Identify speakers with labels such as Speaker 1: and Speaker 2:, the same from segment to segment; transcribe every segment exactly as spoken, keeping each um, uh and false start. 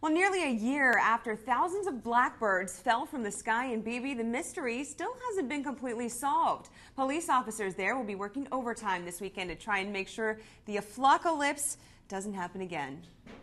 Speaker 1: Well, nearly a year after thousands of blackbirds fell from the sky in Beebe, the mystery still hasn't been completely solved. Police officers there will be working overtime this weekend to try and make sure the aflockalypse doesn't happen again.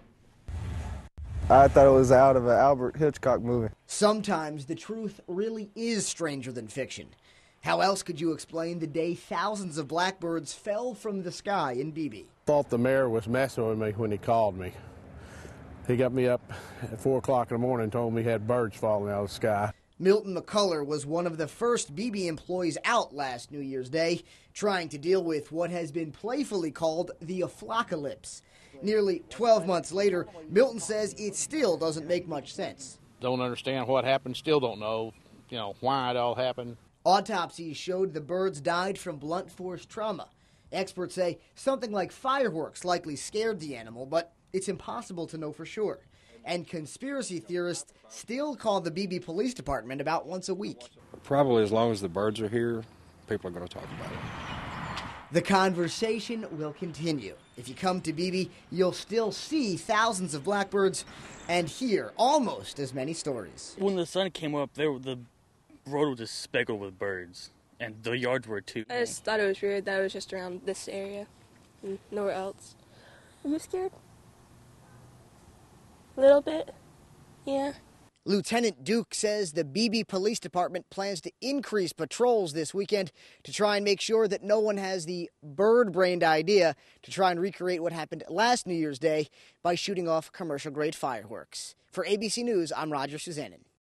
Speaker 2: I thought it was out of an Albert Hitchcock movie.
Speaker 3: Sometimes the truth really is stranger than fiction. How else could you explain the day thousands of blackbirds fell from the sky in Beebe?
Speaker 4: Thought the mayor was messing with me when he called me. He got me up at four o'clock in the morning and told me he had birds falling out of the sky.
Speaker 3: Milton McCullough was one of the first Beebe employees out last New Year's Day, trying to deal with what has been playfully called the aflockalypse. Nearly twelve months later, Milton says it still doesn't make much sense.
Speaker 5: Don't understand what happened, still don't know, you know, why it all happened.
Speaker 3: Autopsies showed the birds died from blunt force trauma. Experts say something like fireworks likely scared the animal, but it's impossible to know for sure. And conspiracy theorists still call the Beebe Police Department about once a week.
Speaker 6: Probably as long as the birds are here, people are going to talk about it.
Speaker 3: The conversation will continue. If you come to Beebe, you'll still see thousands of blackbirds and hear almost as many stories.
Speaker 7: When the sun came up, there were the road was just speckled with birds, and the yards were too.
Speaker 8: I just thought it was weird that it was just around this area and nowhere else. Are you scared? A little bit, yeah.
Speaker 3: Lieutenant Duke says the Beebe Police Department plans to increase patrols this weekend to try and make sure that no one has the bird-brained idea to try and recreate what happened last New Year's Day by shooting off commercial-grade fireworks. For A B C News, I'm Roger Suzanin.